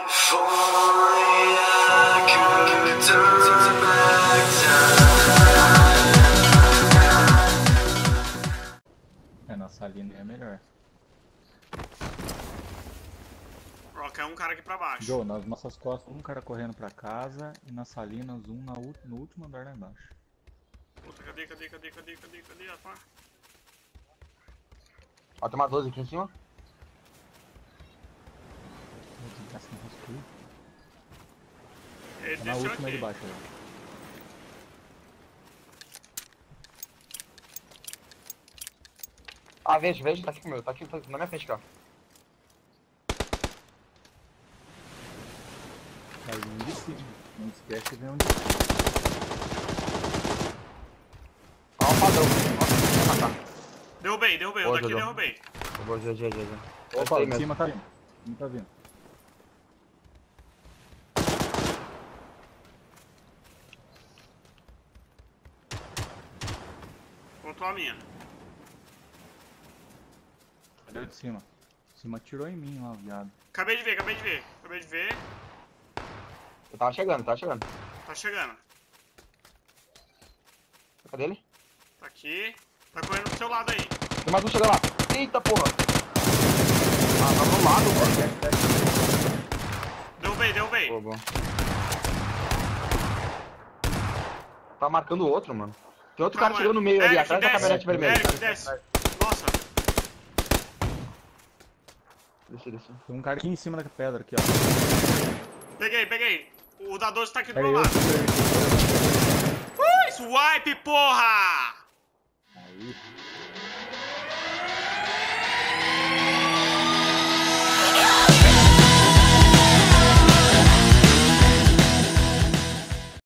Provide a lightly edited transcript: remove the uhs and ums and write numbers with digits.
If only I could turn back time. É, nossa linha é melhor. Rock, é um cara aqui pra baixo. Joe, nas nossas costas, um cara correndo pra casa e nas salinas, um no último andar lá embaixo. Puta, cadê, rapaz? Ó, tem uma 12 aqui em cima. Vou tentar se não rascunho. Ele Tá na desceu última aí de aqui. baixo. Lá. Ah, vejo, tá aqui comigo, tá aqui na minha frente, cara. Caiu um de cima. Não esquece que vem um de cima. Ó, um padrão. Ó, vai matar. Derrubei, Boa, o daqui Jojo. derrubei. Eu vou, já. Opa, Aí em mesmo. cima tá vindo. Não tá vindo. Contou a minha. Cadê o de cima? De cima atirou em mim lá, viado. Acabei de ver. Eu tava chegando. Tá chegando. Cadê ele? Tá aqui. Tá correndo pro seu lado aí. Tem mais um chegando lá. Eita, porra. Ah, tá do lado, mano. Derrubei. Boa. Tá marcando o outro, mano. Tem outro cara chegando no meio ali, atrás da caminhonete vermelha. Eric, desce. Nossa. Desci. Tem um cara aqui em cima da pedra, aqui, ó. Peguei. O da 12 tá aqui do Pera meu aí, lado. Swipe, porra!